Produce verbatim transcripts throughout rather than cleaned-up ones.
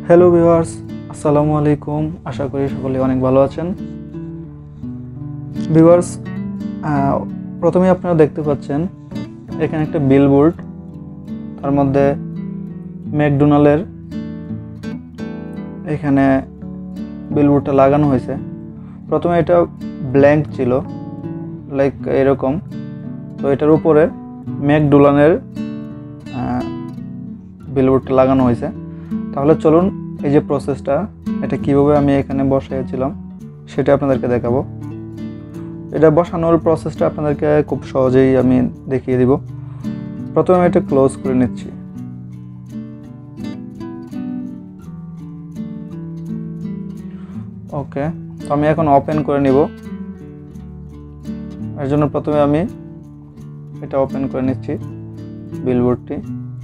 Hello viewers, আসসালামু আলাইকুম। আশা করি সকলে অনেক ভালো আছেন। ভিউয়ার্স, প্রথমে আপনারা দেখতে পাচ্ছেন এখানে একটা বিলবোর্ড, তার মধ্যে ম্যাকডোনাল্ডের এখানে বিলবোর্ডটা লাগানো হয়েছে। প্রথমে এটা ব্ল্যাঙ্ক ছিল, লাইক এরকম। তো এটার উপরে ম্যাকডোনাল্ডের বিলবোর্ডটা লাগানো হয়েছে। তাহলে চলুন এই যে প্রসেসটা, এটা কিভাবে আমি এখানে বসাইছিলাম সেটা আপনাদেরকে দেখাবো। এটা বসানোর প্রসেসটা আপনাদেরকে খুব সহজেই আমি দেখিয়ে দিব। প্রথমে এটা ক্লোজ করে নিচ্ছি। ওকে, তো আমি এখন ওপেন করে নিব। এর জন্য প্রথমে আমি এটা ওপেন করে নিচ্ছি, বিলবোর্ডটি।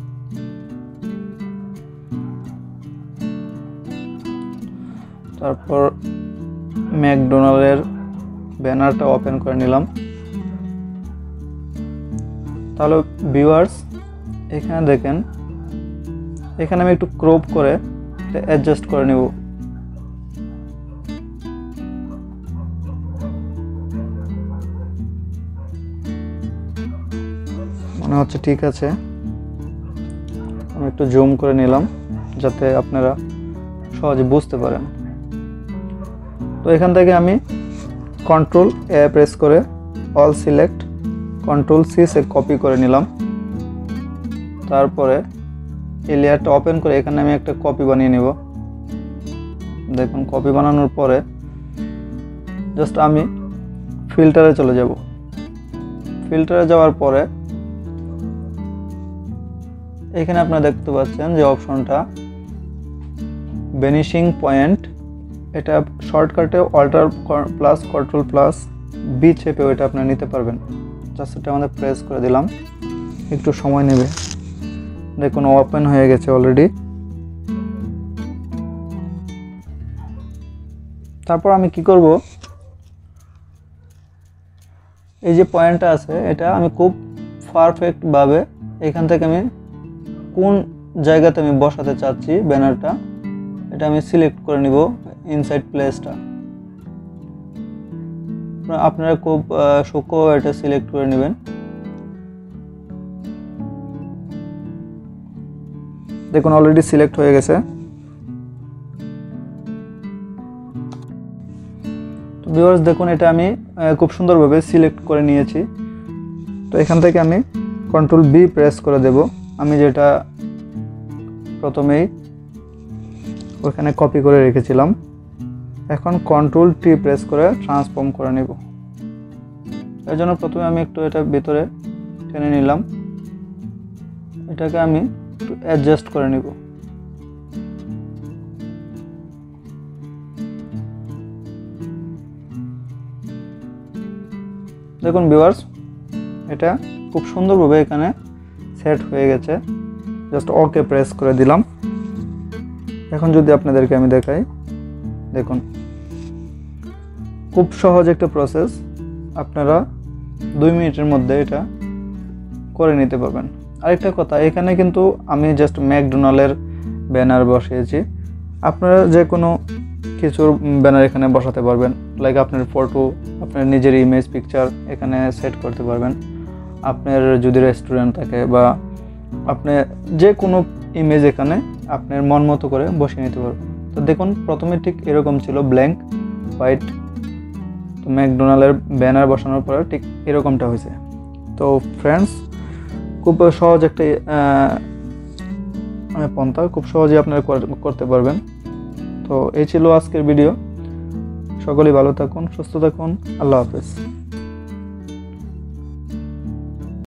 তারপর ম্যাকডোনাল্ডের ব্যানারটা ওপেন করে নিলাম। তাহলে ভিউয়ার্স, এখানে দেখেন, এখানে আমি একটু ক্রপ করে অ্যাডজাস্ট করে নেব। মনে হচ্ছে ঠিক আছে। আমি একটু জুম করে নিলাম যাতে আপনারা সহজে বুঝতে পারেন। তো এখান থেকে আমি কন্ট্রোল এ প্রেস করে অল সিলেক্ট, কন্ট্রোল সি সে কপি করে নিলাম। তারপরে এই লেয়ারটা ওপেন করে এখানে আমি একটা কপি বানিয়ে নেব। দেখুন, কপি বানানোর পরে জাস্ট আমি ফিল্টারে চলে যাব। ফিল্টারে যাওয়ার পরে এখানে আপনারা দেখতে পাচ্ছেন যে অপশনটা ভ্যানিশিং পয়েন্ট, এটা শর্টকাটে alt plus control plus B চেপে ওইটা আপনারা নিতে পারবেন। জাস্ট এটা আমাদের প্রেস করে দিলাম, একটু সময় নেবে। দেখুন ওপেন হয়ে গেছে অলরেডি। তারপর আমি কি করব, এই যে পয়েন্টটা আছে এটা আমি খুব পারফেক্ট ভাবে এখান থেকে আমি কোন জায়গাতে আমি বসাতে চাচ্ছি ব্যানারটা, এটা আমি সিলেক্ট করে নিব। ইনসাইড প্লেসটা আপনারা খুব সূক্ষ্ম এটা সিলেক্ট করে নেবেন। দেখুন অলরেডি সিলেক্ট হয়ে গেছে। তো ভিউয়ার্স দেখুন, এটা আমি খুব সুন্দরভাবে সিলেক্ট করে নিয়েছি। তো এখান থেকে আমি কন্ট্রোল বি প্রেস করে দেব। আমি যেটা প্রথমেই ওখানে কপি করে রেখেছিলাম, এখন কন্ট্রোল টি প্রেস করে ট্রান্সফর্ম করে নেব। এর জন্য প্রথমে আমি একটু এটা ভিতরে টেনে নিলাম, এটাকে আমি একটু অ্যাডজাস্ট করে নিব। দেখুন ভিউয়ার্স, এটা খুব সুন্দরভাবে এখানে সেট হয়ে গেছে। জাস্ট ওকে প্রেস করে দিলাম। এখন যদি আপনাদেরকে আমি দেখাই, দেখুন খুব সহজ একটা প্রসেস, আপনারা দুই মিনিটের মধ্যে এটা করে নিতে পারবেন। আরেকটা কথা, এখানে কিন্তু আমি জাস্ট ম্যাকডোনাল্ডের ব্যানার বসিয়েছি। আপনারা যে কোনো কিছুর ব্যানার এখানে বসাতে পারবেন, লাইক আপনার ফটো, আপনার নিজের ইমেজ পিকচার এখানে সেট করতে পারবেন। আপনার যদি রেস্টুরেন্ট থাকে বা আপনি যে কোনো ইমেজ এখানে আপনার মন মতো করে বসিয়ে নিতে পারবেন। তো দেখুন প্রথমে ঠিক এরকম ছিল, ব্ল্যাঙ্ক হোয়াইট। তো ম্যাকডোনাল্ডের ব্যানার বসানোর পরে ঠিক এরকমটা হয়েছে। তো ফ্রেন্ডস, খুব সহজ একটা পন্থা, খুব সহজে আপনারা করতে পারবেন। তো এই ছিল আজকের ভিডিও। সকলেই ভালো থাকুন, সুস্থ থাকুন। আল্লাহ হাফেজ।